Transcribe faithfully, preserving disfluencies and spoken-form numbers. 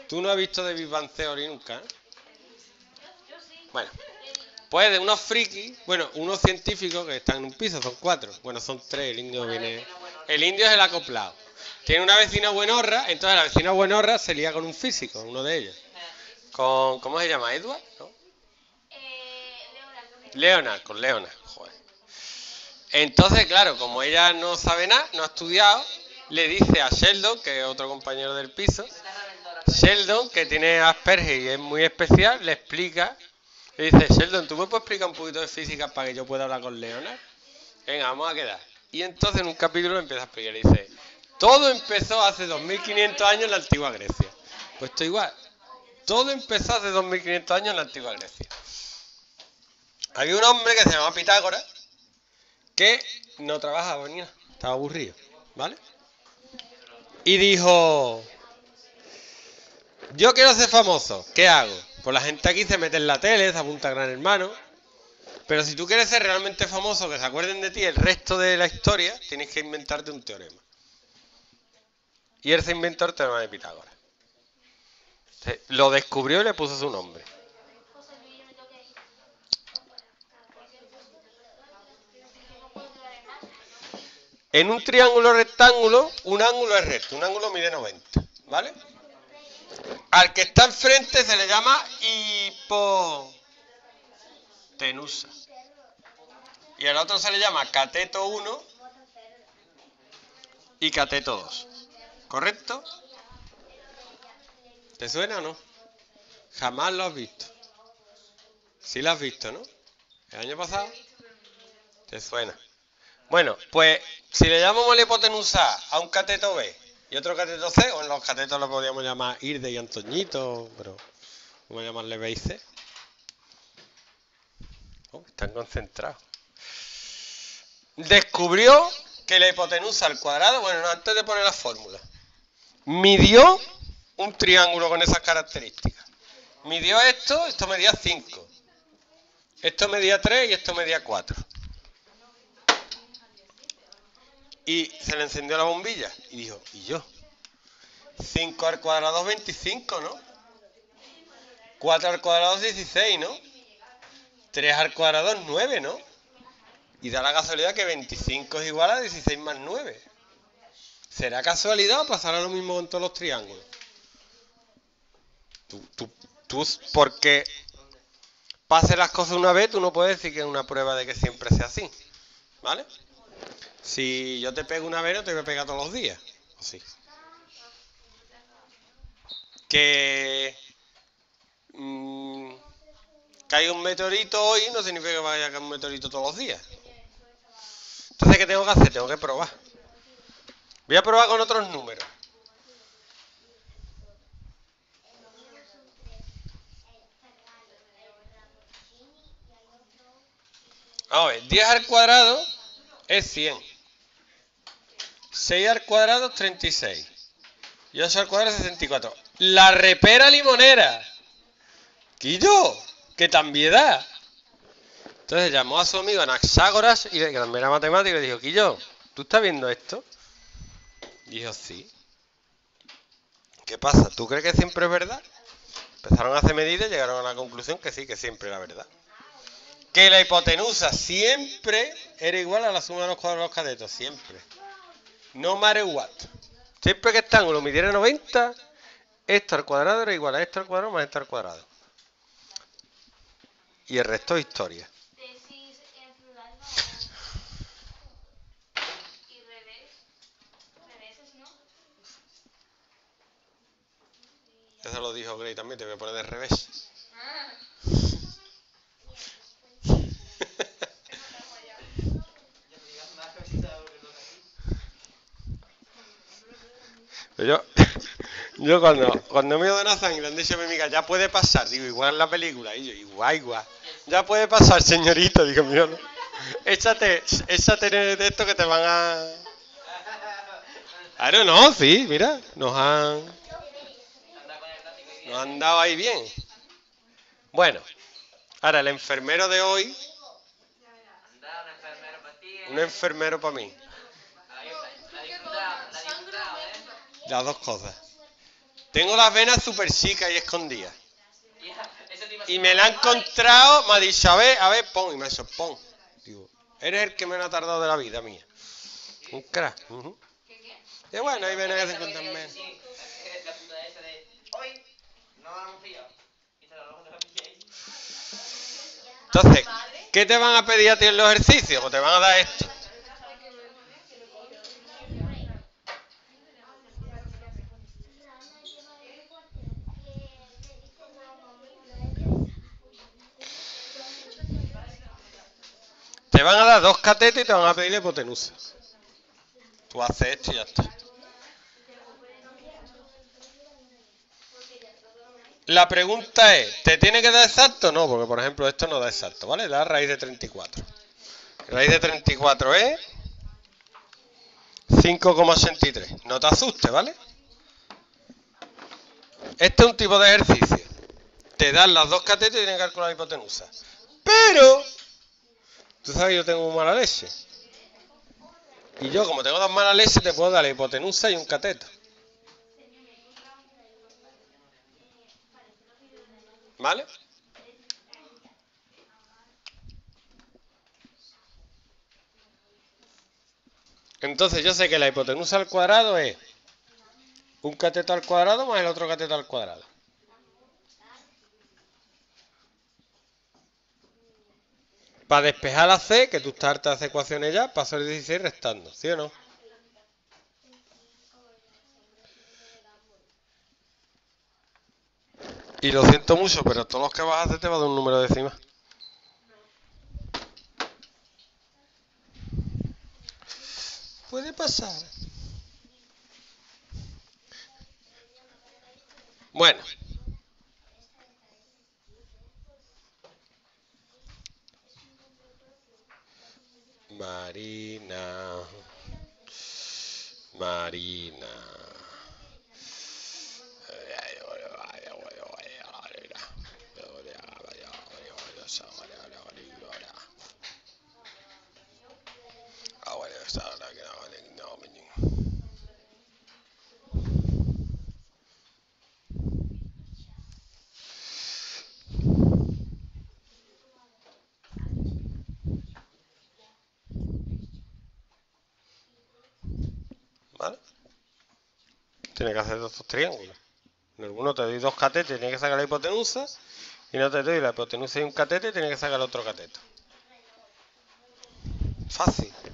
Tú no has visto de Big Bang Theory nunca, ¿eh? Bueno, pues de unos frikis, bueno, unos científicos que están en un piso, son cuatro. Bueno, son tres, el indio viene... El indio es el acoplado. Tiene una vecina buenorra, entonces la vecina buenorra se lía con un físico, uno de ellos. Con, ¿cómo se llama? ¿Edward? ¿No? Leonard, con Leonard, joder. Entonces, claro, como ella no sabe nada, no ha estudiado, le dice a Sheldon, que es otro compañero del piso, Sheldon, que tiene Asperger y es muy especial, le explica, le dice, Sheldon, ¿tú me puedes explicar un poquito de física para que yo pueda hablar con Leonard? Venga, vamos a quedar. Y entonces en un capítulo empieza a explicar, y dice, todo empezó hace dos mil quinientos años en la antigua Grecia. Pues esto igual, todo empezó hace dos mil quinientos años en la antigua Grecia. Había un hombre que se llamaba Pitágoras, que no trabajaba ni nada, estaba aburrido, ¿vale? Y dijo, yo quiero ser famoso, ¿qué hago? Pues la gente aquí se mete en la tele, se apunta a Gran Hermano, pero si tú quieres ser realmente famoso, que se acuerden de ti el resto de la historia, tienes que inventarte un teorema. Y él se inventó el teorema de Pitágoras. Lo descubrió y le puso su nombre. En un triángulo rectángulo, un ángulo es recto, un ángulo mide noventa, ¿vale? Al que está enfrente se le llama hipotenusa. Y al otro se le llama cateto uno y cateto dos. ¿Correcto? ¿Te suena o no? Jamás lo has visto. Sí lo has visto, ¿no? ¿El año pasado? ¿Te suena? Bueno, pues si le llamamos la hipotenusa A a un cateto B y otro cateto C, o en los catetos lo podríamos llamar Irde y Antoñito, pero vamos a llamarle B y C. Oh, están concentrados. Descubrió que la hipotenusa al cuadrado, bueno, no, antes de poner la fórmula, midió un triángulo con esas características. Midió esto, esto medía cinco. Esto medía tres y esto medía cuatro. Y se le encendió la bombilla y dijo, ¿y yo? cinco al cuadrado es veinticinco, ¿no? cuatro al cuadrado es dieciséis, ¿no? tres al cuadrado es nueve, ¿no? Y da la casualidad que veinticinco es igual a dieciséis más nueve. ¿Será casualidad o pasará lo mismo con todos los triángulos? Tú, tú, tú, porque pase las cosas una vez, tú no puedes decir que es una prueba de que siempre sea así, ¿vale? Si yo te pego una vez, no te voy a pegar todos los días, ¿o sí? Que mmm, caiga un meteorito hoy no significa que vaya a caer un meteorito todos los días. Entonces, ¿qué tengo que hacer? Tengo que probar. Voy a probar con otros números. A ver, diez al cuadrado es cien. seis al cuadrado es treinta y seis. Y ocho al cuadrado es sesenta y cuatro. La repera limonera. ¡Quillo! ¡Qué tambiedad! Entonces llamó a su amigo Anaxágoras, y que también era matemático, y le dijo, Quillo, ¿tú estás viendo esto? Y dijo, sí. ¿Qué pasa? ¿Tú crees que siempre es verdad? Empezaron a hacer medidas y llegaron a la conclusión que sí, que siempre era verdad. Que la hipotenusa siempre era igual a la suma de los cuadrados de los catetos, siempre. No matter what. Siempre que este ángulo midiera noventa, esto al cuadrado era igual a esto al cuadrado más esto al cuadrado. Y el resto es historia. Eso lo dijo Gray también, te voy a poner de revés. Yo, yo cuando, cuando me doy una sangre han dicho a mi amiga, ya puede pasar, digo, igual en la película, y yo, igual, igual, ya puede pasar, señorita, digo, mío, no. Échate, échate de esto que te van a... Claro, no, sí, mira, nos han... Nos han dado ahí bien. Bueno, ahora el enfermero de hoy... Un enfermero para mí. Las dos cosas. Tengo las venas súper chicas y escondidas. Y me la he encontrado, me ha dicho, a ver, a ver, pon, y me ha dicho, pon. Digo, eres el que menos ha tardado de la vida mía. Un crack. Uh-huh. Y bueno, hay venas que se encuentran menos. Entonces, ¿qué te van a pedir a ti en los ejercicios? Pues te van a dar esto. Te van a dar dos catetes y te van a pedir la hipotenusa. Tú haces esto y ya está. La pregunta es, ¿te tiene que dar exacto? No, porque por ejemplo esto no da exacto, ¿vale? Da raíz de treinta y cuatro. Raíz de treinta y cuatro es cinco coma ochenta y tres. No te asustes, ¿vale? Este es un tipo de ejercicio. Te dan las dos catetes y tienes que calcular la hipotenusa. Pero, tú sabes que yo tengo mala leche. Y yo, como tengo dos malas leches, te puedo dar la hipotenusa y un cateto. ¿Vale? Entonces yo sé que la hipotenusa al cuadrado es un cateto al cuadrado más el otro cateto al cuadrado. Para despejar la C, que tú estás harta de hacer ecuaciones ya, paso el dieciséis restando, ¿sí o no? Y lo siento mucho, pero todos los que vas a hacer te va a dar un número decimal. Puede pasar. Bueno. Marina. Marina. ¿Vale? Tienes que hacer estos triángulos. En alguno te doy dos catetes, tienes que sacar la hipotenusa. Y no te doy la hipotenusa y un catete, tienes que sacar el otro cateto. Fácil.